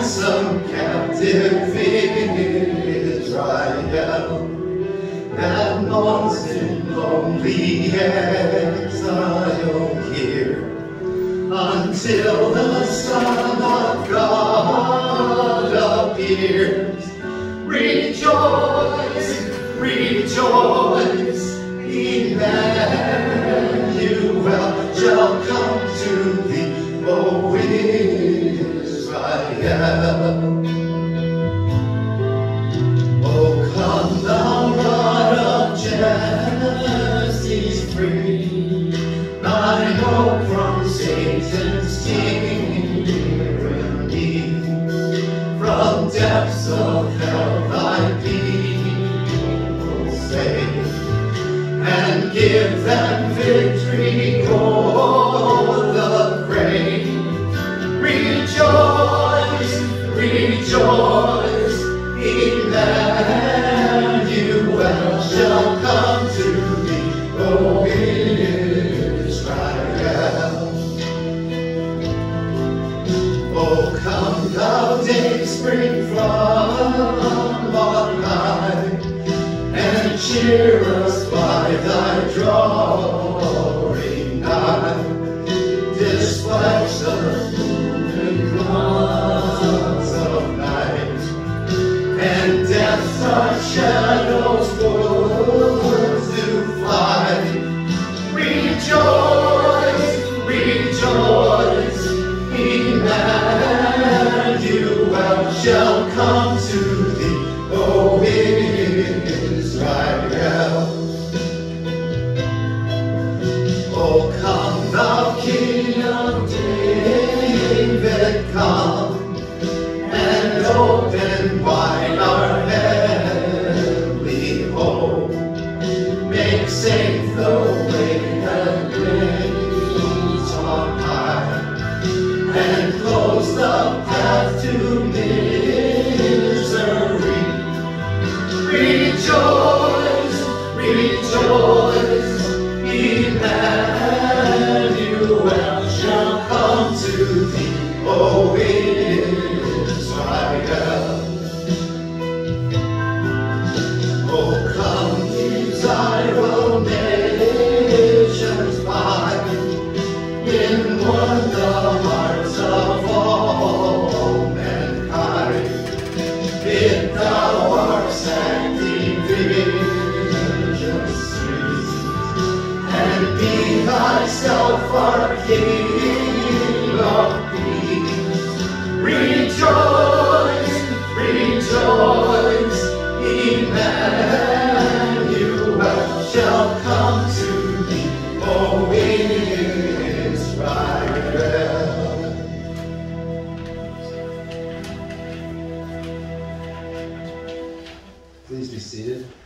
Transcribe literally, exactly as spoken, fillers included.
ransom captive Israel that mourns in lonely exile here until the Son of God appears. Rejoice, rejoice, Emmanuel shall come to thee, O Israel. O come, thou rod of Jesse's free, thy hope from Satan's tyranny. From depths of hell thy people save, and give them victory o'er the grave. Rejoice, rejoice, Emmanuel shall come to thee, O Israel. O come, thou dayspring from on high, and cheer us by thy drawing nigh. Dispatch the moving clouds of night, and death's dark shadows would to fly. Rejoice, rejoice, Emmanuel shall come to thee, O Israel. O come, thou King of David, come, and open wide our heavenly home. Make safe the way that leads on high, and close the path to misery. Rejoice, rejoice, Emmanuel shall come to thee, O Israel. O come, desirable nations find, in one the hearts of all mankind. Bid thou our sanctification cease, and be thyself our King of peace. Rejoice, rejoice, Emmanuel shall come to thee, O Israel. Please be seated.